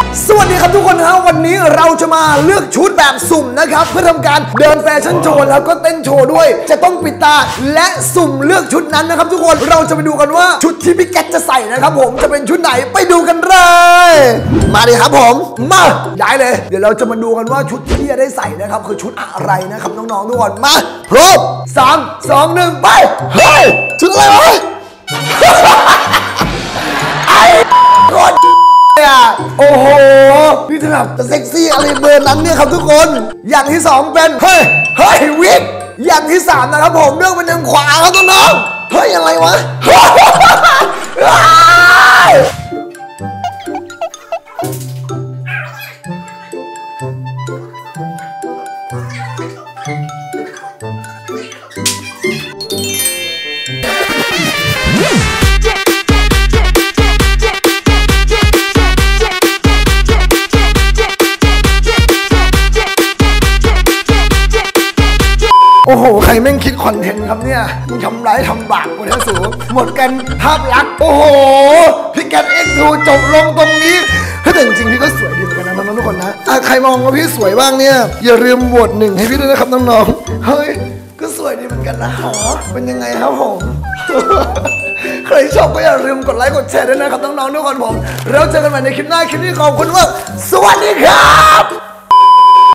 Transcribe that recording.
สวัสดีครับทุกคนครับวันนี้เราจะมาเลือกชุดแบบสุ่มนะครับเพื่อทำการเดินแฟชั่นโชว์แล้วก็เต้นโชว์ด้วยจะต้องปิดตาและสุ่มเลือกชุดนั้นนะครับทุกคนเราจะไปดูกันว่าชุดที่พี่แก๊สจะใส่นะครับผมจะเป็นชุดไหนไปดูกันเลยมาเลยครับผมมาย้ายเลยเดี๋ยวเราจะมาดูกันว่าชุดที่จะได้ใส่นะครับคือชุดอะไรนะครับน้องๆทุกคนมาพร้อม3 2 1ไปเฮ้ยชุดอะไรวะไอ้คนโอ้โหนี่ถนัดจะเซ็กซี่อะไรเบอร์นั้นเนี่ยครับทุกคนอย่างที่2เป็นเฮ้ยวิกอย่างที่3นะครับผมเรื่องเป็นทางขวาครับน้องๆเฮ้ยอะไรวะโอ้โหใครแม่งคิดคอนเทนต์ครับเนี่ยมึงทำร้ายทำบาปกูนะสูหมดกันภาพลักษณ์โอ้โหพี่แก๊สเอ็กซ์ทูจบลงตรงนี้แต่จริงๆพี่ก็สวยดีเหมือนกันนะน้องๆทุกคนนะใครมองว่าพี่สวยบ้างเนี่ยอย่าลืมโหวต1ให้พี่ด้วยนะครับน้องๆเฮ้ยก็สวยดีเหมือนกันนะหรอเป็นยังไงครับผมใครชอบก็อย่าลืมกดไลค์กดแชร์ด้วยนะครับน้องๆทุกคนผมแล้วเจอกันใหม่ในคลิปหน้าคลิปนี้ขอบคุณมากสวัสดีครับ